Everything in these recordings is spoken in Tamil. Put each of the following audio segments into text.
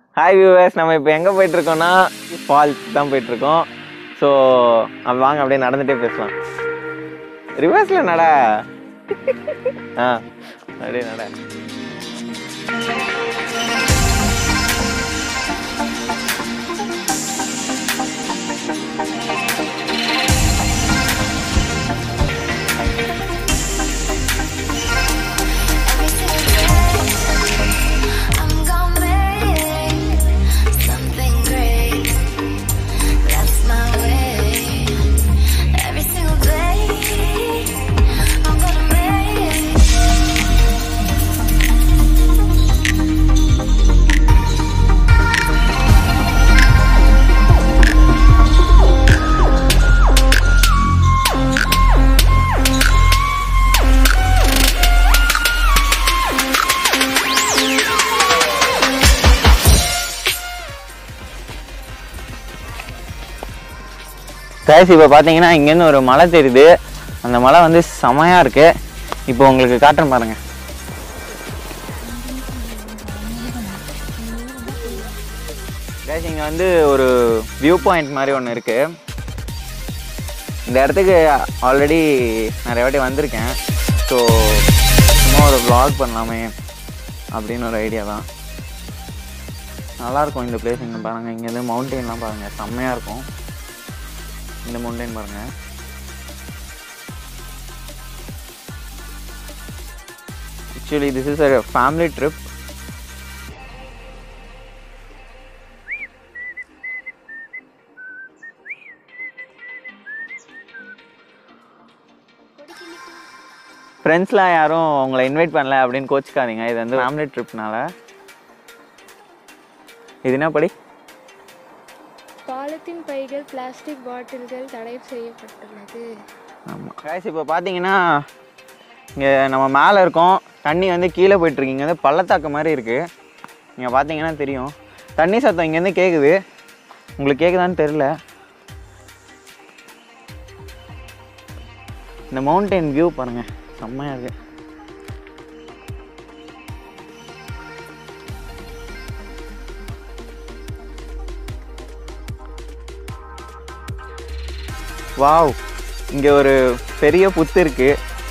ஹாய் வியூவர்ஸ், நம்ம இப்போ எங்கே போயிட்டுருக்கோம்னா ஃபால்ஸ் தான் போயிட்டுருக்கோம். ஸோ வாங்க அப்படியே நடந்துகிட்டே பேசலாம். ரிவர்ஸில் நட அப்படியே நட. கைஸ், இப்போ பார்த்தீங்கன்னா இங்கேருந்து ஒரு மலை தெரியுது. அந்த மலை வந்து செமையாக இருக்கு. இப்போ உங்களுக்கு காட்டுறேன் பாருங்க. கைஸ், இங்கே வந்து ஒரு வியூ பாயிண்ட் மாதிரி ஒன்று இருக்கு. இந்த இடத்துக்கு ஆல்ரெடி நிறைய வாட்டி வந்திருக்கேன். ஸோ சும்மா ஒரு vlog பண்ணலாமே அப்படின்னு ஒரு ஐடியா தான். நல்லாயிருக்கும் இந்த பிளேஸ். இங்கே பாருங்கள், இங்கேருந்து மவுண்டெயின்லாம் பாருங்கள், செம்மையாக இருக்கும். இந்த மவுண்டைன் பாருங்க. Actually this is a family trip. ஃப்ரெண்ட்ஸ்லாம் யாரும் உங்களை இன்வைட் பண்ணல அப்படின்னு கோச்சிக்காதீங்க. இது வந்து ஃபேமிலி ட்ரிப்னால. இது என்ன படி? பாலித்தீன் பைகள், பிளாஸ்டிக் பாட்டில்கள் தடை செய்யப்பட்டுள்ளது. ஆமாம் கைஸ், இப்போ பார்த்தீங்கன்னா இங்கே நம்ம மேலே இருக்கோம். தண்ணி வந்து கீழே போயிட்டுருக்கீங்க. வந்து பள்ளத்தாக்கு மாதிரி இருக்குது. நீங்கள் பார்த்தீங்கன்னா தெரியும். தண்ணி சத்தம் இங்கேருந்து கேட்குது. உங்களுக்கு கேட்குதான்னு தெரில. இந்த மவுண்டைன் வியூ பாருங்கள், செம்மையாக இருக்குது. வாவ், இங்கே ஒரு பெரிய புத்து இருக்கு.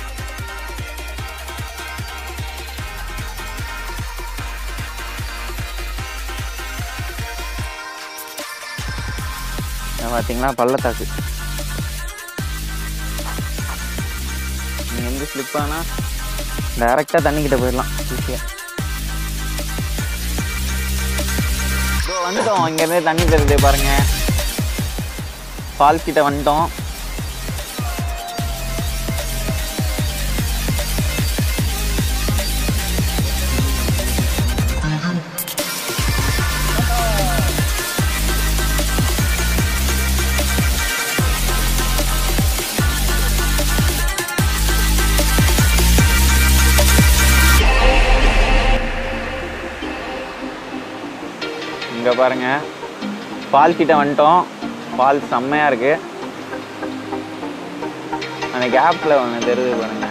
பார்த்தீங்களா பள்ளத்தாக்கு. நீங்கள் எங்கே ஸ்லிப் ஆனால் டைரெக்டாக தண்ணிக்கிட்ட போயிடலாம் ஈஸியாக. ஸோ வந்துட்டோம். இங்கேருந்து தண்ணி தருது பாருங்கள். ஃபால்ஸ் கிட்ட வந்துட்டோம். இங்கே பாருங்க, ஃபால் கிட்ட வந்துட்டோம். ஃபால்ஸ் செம்மையாக இருக்குது. அந்த கேப்பில் ஒன்று தெரியுது பாருங்க.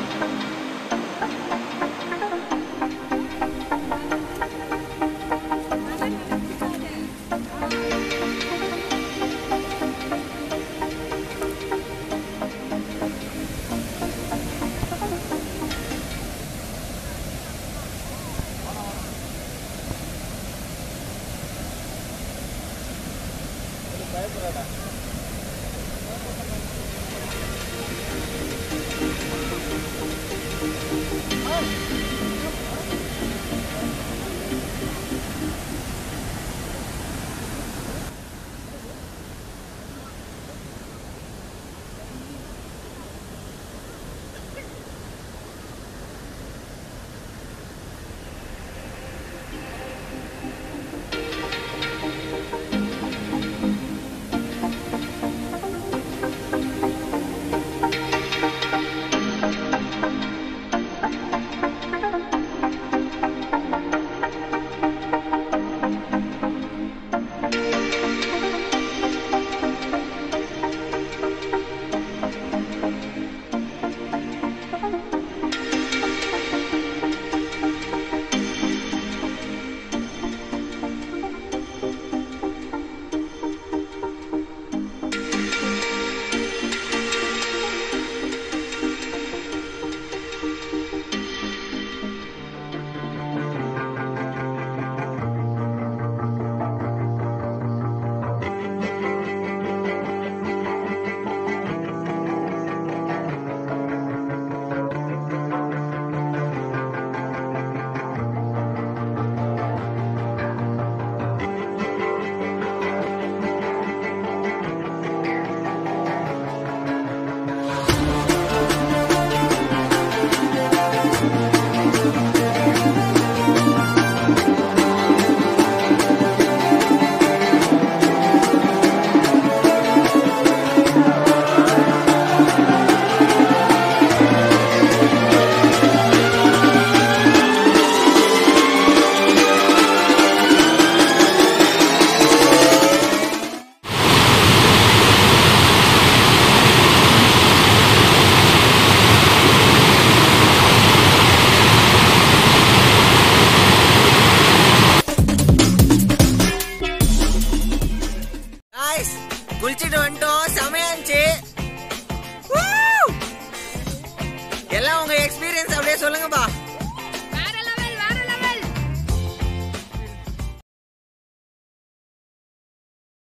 அப்படியே சொல்லுங்கப்பா.